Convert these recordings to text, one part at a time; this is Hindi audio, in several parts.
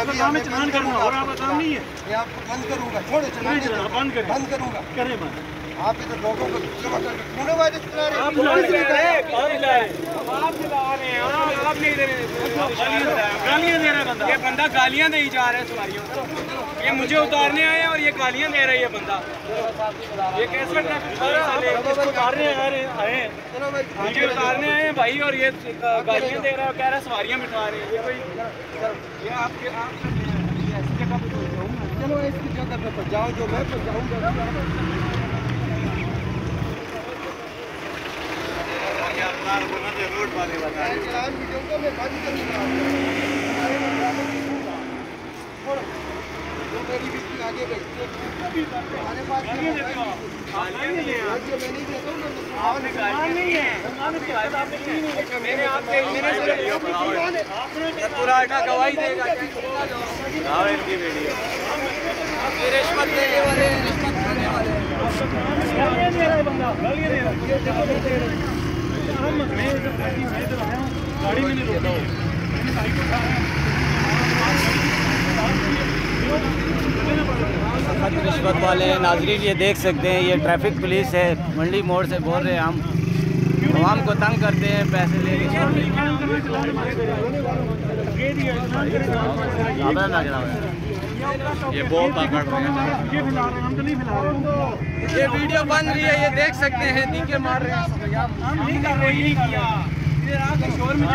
आपका काम है चलान करना और आपका काम नहीं है। मैं आपको बंद करूंगा, छोड़ो चलान बंद करें, बंद करूंगा। करें बंद। आप इधर लोगों को जमा करके क्यों वायरस चला रहे हैं? आप चला रहे हैं, आप नहीं दे रहे, गालियां दे रहा है बंदा। ये बंदा गालियां दे ही जा रहा है सवारियों को। ये मुझे उतारने आए और ये गालियां दे रहा है ये बंदा। ये कैसे आप उतारने आए हैं, मुझे उतारने आए हैं भाई और ये गालियां दे रहा है, कह रहा है सवारियां बिठा रहे हैं। ये भाई ये आपके ऐसी जगह पे चलो इसकी जगह पे जाओ, जो मैं जाऊंगा। रोड वाले बता चलान वीडियो को मैं बंद करूंगा। जो मेरी बिजली आगे बैठी हमारे पास नहीं देता हूँ पूरा गवाही देगा। इनकी वीडियो रिश्वत देने वाले, रिश्वत खाने वाले गालियां दे रहा है बंदा, गालियां दे रहा है। मैं इधर आया हूँ, गाड़ी मैंने रोका है, मैंने बाइक को उठाया। सख्त रिश्वत वाले हैं। नाजरीन ये देख सकते हैं, ये ट्रैफिक पुलिस है, मंडी मोड़ से बोल रहे हैं हम। आवाम को तंग करते हैं, पैसे ले के ये बहुत ताकत रहे हैं, ये फिला रहे हैं, हम तो नहीं फिला रहे। ये वीडियो बन रही है, ये देख सकते हैं, नीचे मार रहे हैं। हम नहीं कर रहे, नहीं किया। इधर आके शोर में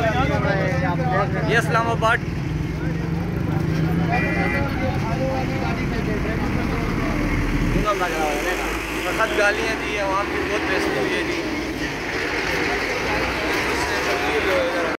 ये इस्लामाबाद सख्त गालियाँ दी है, वहाँ की बहुत बेइज्जती हुई है जी।